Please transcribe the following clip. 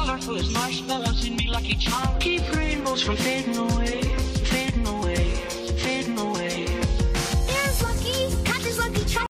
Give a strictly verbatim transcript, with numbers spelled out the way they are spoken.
heart full is marshmallows in me lucky charm. Keep rainbows from fading away.